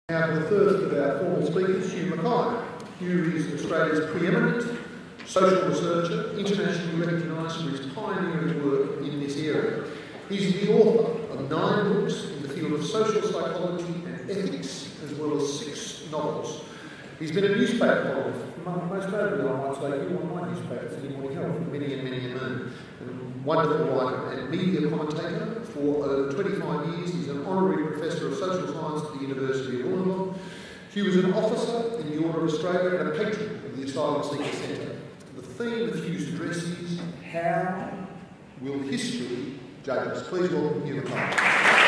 Now, the first of our formal speakers, Hugh Mackay. Hugh is Australia's preeminent social researcher, internationally recognised for his pioneering work in this area. He's the author of 9 books in the field of social psychology and ethics, as well as 6 novels. He's been a newspaper columnist, most notably, I might say, in one of my newspapers, in Morning Health, for many and many a moon. Wonderful writer and media commentator for over 25 years. He's an honorary professor of social science at the University of Wollongong. He was an officer in the Order of Australia and a patron of the Asylum Seeker Centre. The theme of Hugh's address is, how will history judge us? Please welcome Hugh Mackay.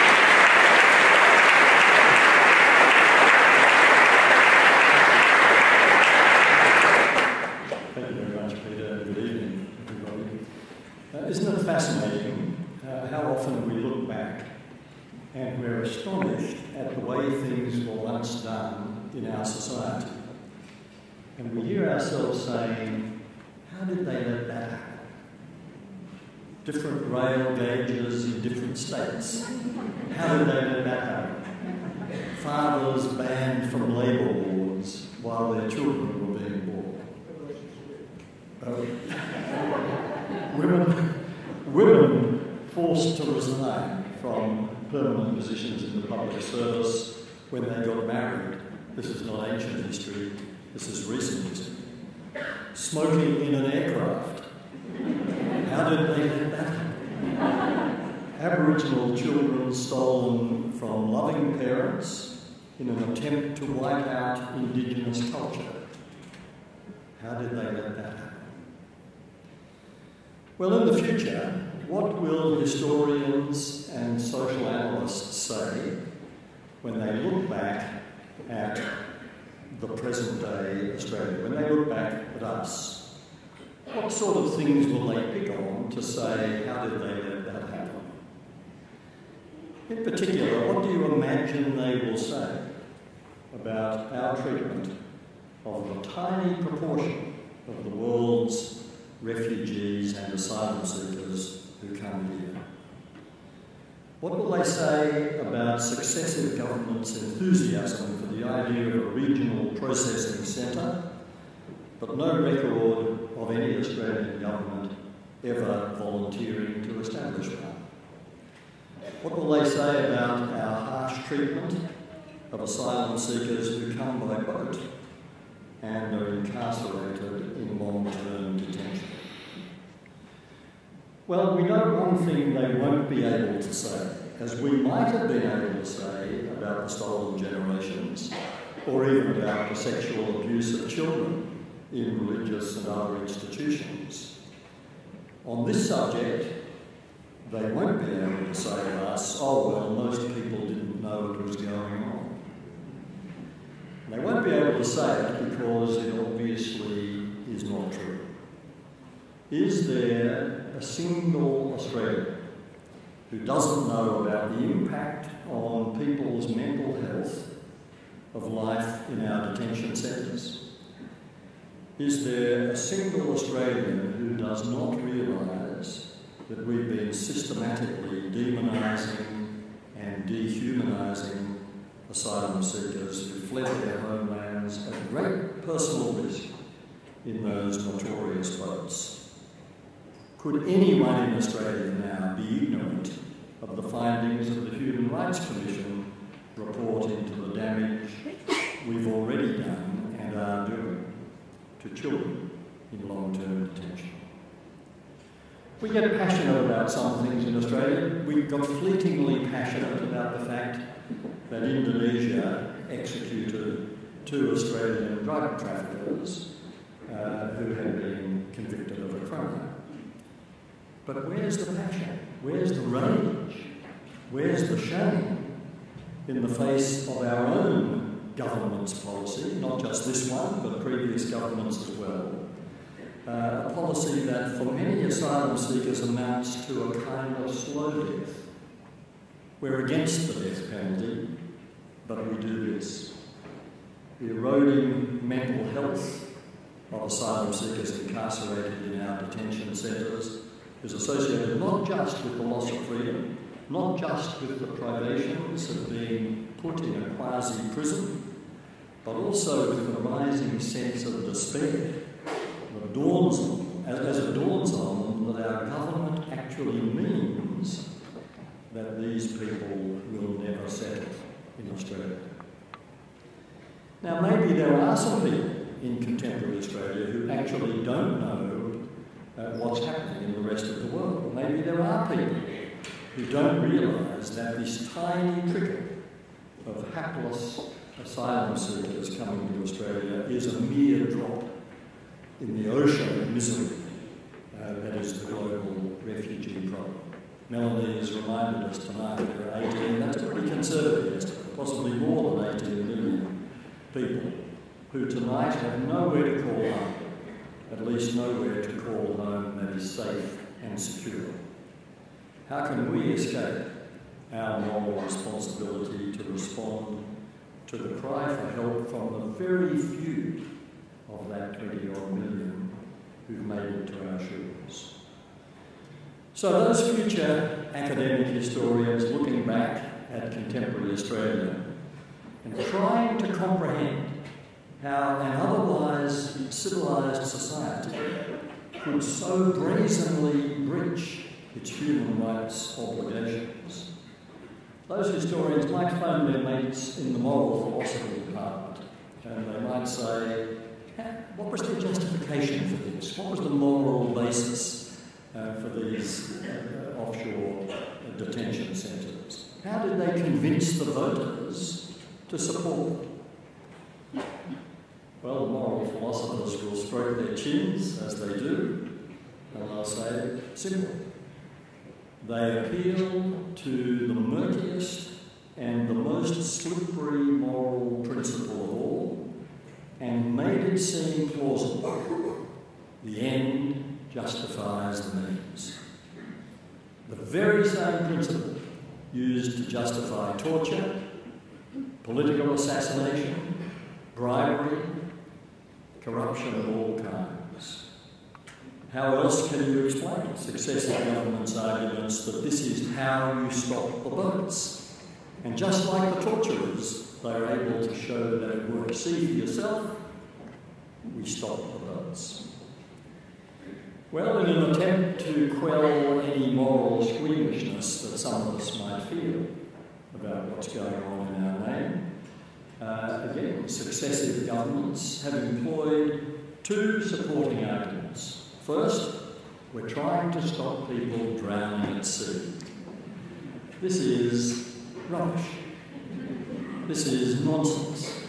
Isn't it fascinating how often we look back and we're astonished at the way things were once done in our society? And we hear ourselves saying, how did they let that happen? Different rail gauges in different states. How did they let that happen? Fathers banned from labour wards while their children were being born. Women forced to resign from permanent positions in the public service when they got married. This is not ancient history, this is recent history. Smoking in an aircraft. How did they let that happen? Aboriginal children stolen from loving parents in an attempt to wipe out Indigenous culture. How did they let that happen? Well, in the future, what will historians and social analysts say when they look back at the present-day Australia, when they look back at us? What sort of things will they pick on to say, how did they let that happen? In particular, what do you imagine they will say about our treatment of the tiny proportion of the world's refugees and asylum seekers who come here? What will they say about successive governments' enthusiasm for the idea of a regional processing centre, but no record of any Australian government ever volunteering to establish one? What will they say about our harsh treatment of asylum seekers who come by boat and are incarcerated in long-term detention? Well, we know one thing they won't be able to say, as we might have been able to say about the stolen generations, or even about the sexual abuse of children in religious and other institutions. On this subject, they won't be able to say to us, oh well, most people didn't know what was going on. They won't be able to say it because it obviously is not true. Is there a single Australian who doesn't know about the impact on people's mental health of life in our detention centres? Is there a single Australian who does not realise that we've been systematically demonising and dehumanising asylum seekers who fled their homelands at great personal risk in those notorious boats? Could anyone in Australia now be ignorant of the findings of the Human Rights Commission report into the damage we've already done and are doing to children in long-term detention? We get passionate about some things in Australia. We got fleetingly passionate about the fact that Indonesia executed 2 Australian drug traffickers who had been convicted of a crime. But where's the passion? Where's the rage? Where's the shame in the face of our own government's policy, not just this one, but previous governments as well? A policy that for many asylum seekers amounts to a kind of slow death. We're against the death penalty, but we do this. The eroding mental health of asylum seekers incarcerated in our detention centres is associated not just with the loss of freedom, not just with the privations of being put in a quasi-prison, but also with a rising sense of despair that dawns on them, as it dawns on them that our government actually means that these people will never settle in Australia. Now, maybe there are some people in contemporary Australia who actually don't know what's happening in the rest of the world. Maybe there are people who don't realise that this tiny trickle of hapless asylum seekers coming to Australia is a mere drop in the ocean of misery that is the global refugee problem. Melanie has reminded us tonight that there are 18, that's a pretty conservative estimate, possibly more than 18 million people who tonight have nowhere to call home, at least nowhere to call home that is safe and secure. How can we escape our moral responsibility to respond to the cry for help from the very few of that 20-odd million who've made it to our shores? So those future academic historians looking back at contemporary Australia and trying to comprehend how an otherwise civilised society could so brazenly breach its human rights obligations, those historians might phone their mates in the moral philosophy department and they might say, what was their justification for this? What was the moral basis for these offshore detention centres? How did they convince the voters to support them? Well, the moral philosophers will stroke their chins, as they do, and they'll say, simple. They appeal to the murkiest and the most slippery moral principle of all and made it seem plausible. The end justifies the means. The very same principle used to justify torture, political assassination, bribery, corruption of all kinds. How else can you explain successive governments' arguments that this is how you stop the boats? And just like the torturers, they are able to show that it works. See for yourself, we stop the boats. Well, in an attempt to quell any moral squeamishness that some of us might feel about what's going on in our name, again, successive governments have employed two supporting arguments. First, we're trying to stop people drowning at sea. This is rubbish. This is nonsense.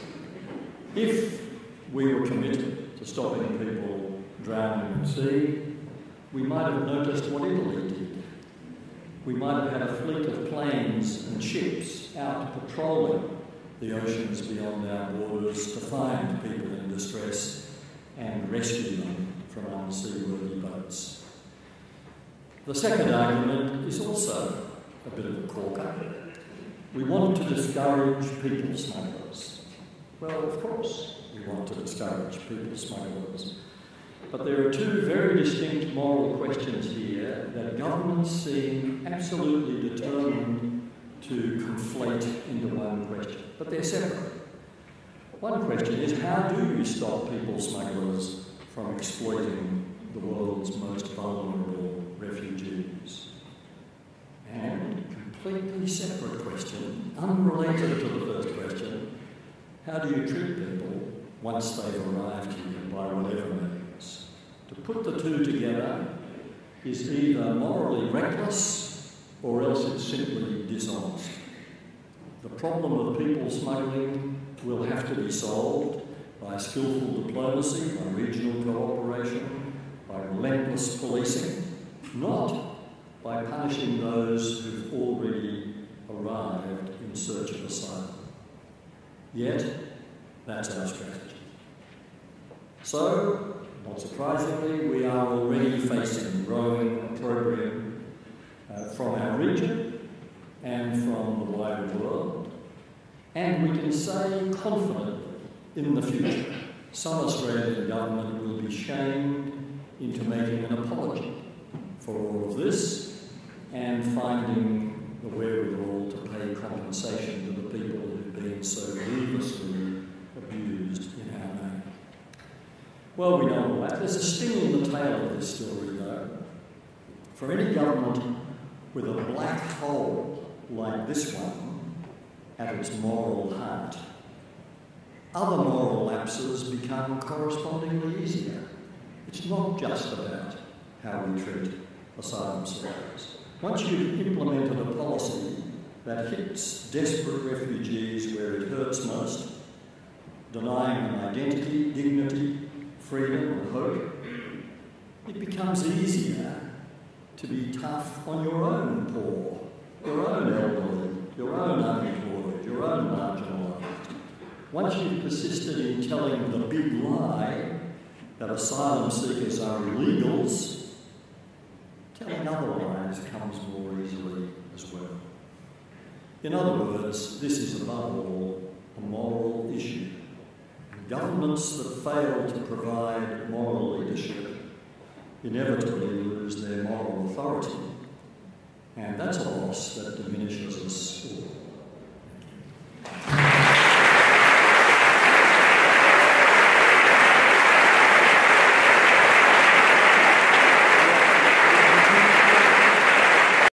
If we were committed to stopping people drowning at sea, we might have noticed what Italy did. We might have had a fleet of planes and ships out patrolling the oceans beyond our borders to find people in distress and rescue them from unseaworthy boats. The second argument is also a bit of a corker. We want to discourage people smugglers. Well, of course we want to discourage people smugglers. But there are two very distinct moral questions here that governments seem absolutely determined to conflate into one question. But they're separate. One question is, how do you stop people smugglers from exploiting the world's most vulnerable refugees? And completely separate question, unrelated to the first question, how do you treat people once they've arrived here by whatever means? To put the two together is either morally reckless or else it's simply dishonest. The problem of people smuggling will have to be solved by skillful diplomacy, by regional cooperation, by relentless policing, not by punishing those who've already arrived in search of asylum. Yet, that's our strategy. So, not surprisingly, we are already facing growing opprobrium from our region and from the wider world, and we can say confidently in the future, some Australian government will be shamed into making an apology for all of this and finding the wherewithal to pay compensation to the people who been so grievously abused in our name. Well, we know all that. There's a sting in the tail of this story, though. For any government with a black hole like this one at its moral heart, other moral lapses become correspondingly easier. It's not just about how we treat asylum seekers. Once you've implemented a policy that hits desperate refugees where it hurts most, denying them identity, dignity, freedom and hope, it becomes easier to be tough on your own poor, your own elderly, your own unemployed, your own marginalised. Once you've persisted in telling the big lie that asylum seekers are illegals, telling other lies comes more easily as well. In other words, this is above all a moral issue. Governments that fail to provide moral leadership inevitably lose their moral authority, and that's a loss that diminishes us